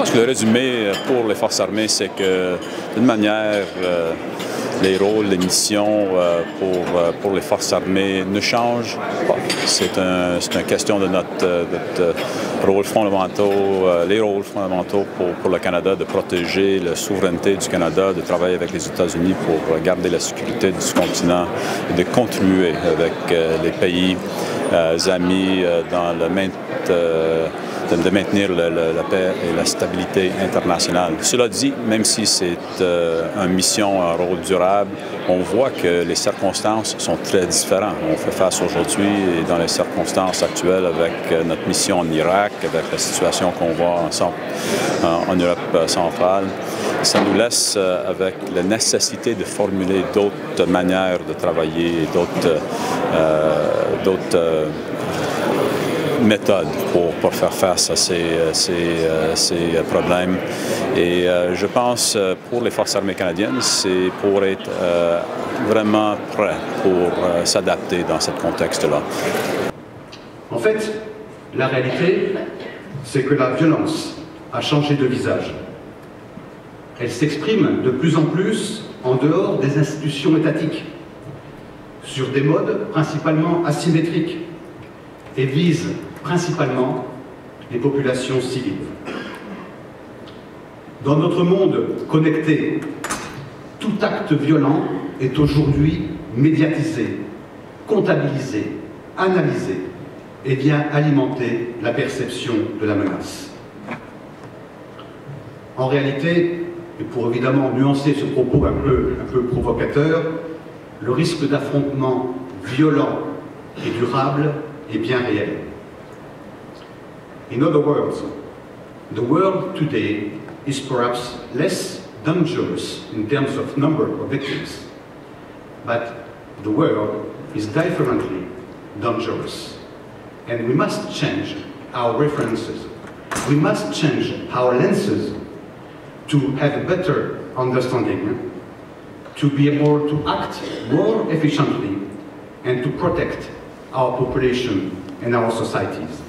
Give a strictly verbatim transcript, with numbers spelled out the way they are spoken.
pense que le résumé pour les forces armées, c'est que d'une manière, euh, les rôles, les missions euh, pour, euh, pour les forces armées ne changent pas. C'est un, c'est une question de notre, notre rôle fondamentaux, euh, les rôles fondamentaux pour, pour le Canada, de protéger la souveraineté du Canada, de travailler avec les États-Unis pour garder la sécurité du continent et de contribuer avec euh, les pays euh, amis euh, dans le maintien euh, de maintenir le, le, la paix et la stabilité internationale. Cela dit, même si c'est euh, une mission, un rôle durable, on voit que les circonstances sont très différentes. On fait face aujourd'hui et dans les circonstances actuelles avec euh, notre mission en Irak, avec la situation qu'on voit ensemble en, en Europe centrale. Ça nous laisse euh, avec la nécessité de formuler d'autres manières de travailler, d'autres euh, d'autres euh, méthodes pour, pour faire face à ces, ces, ces problèmes. Et euh, je pense euh, pour les Forces armées canadiennes, c'est pour être euh, vraiment prêt pour euh, s'adapter dans ce contexte-là. En fait, la réalité, c'est que la violence a changé de visage. Elle s'exprime de plus en plus en dehors des institutions étatiques, sur des modes principalement asymétriques, et vise principalement les populations civiles. Dans notre monde connecté, tout acte violent est aujourd'hui médiatisé, comptabilisé, analysé et vient alimenter la perception de la menace. En réalité, et pour évidemment nuancer ce propos un peu, un peu provocateur, le risque d'affrontement violent et durable est bien réel. In other words, the world today is perhaps less dangerous in terms of number of victims, but the world is differently dangerous. And we must change our references. We must change our lenses to have a better understanding, to be able to act more efficiently, and to protect our population and our societies.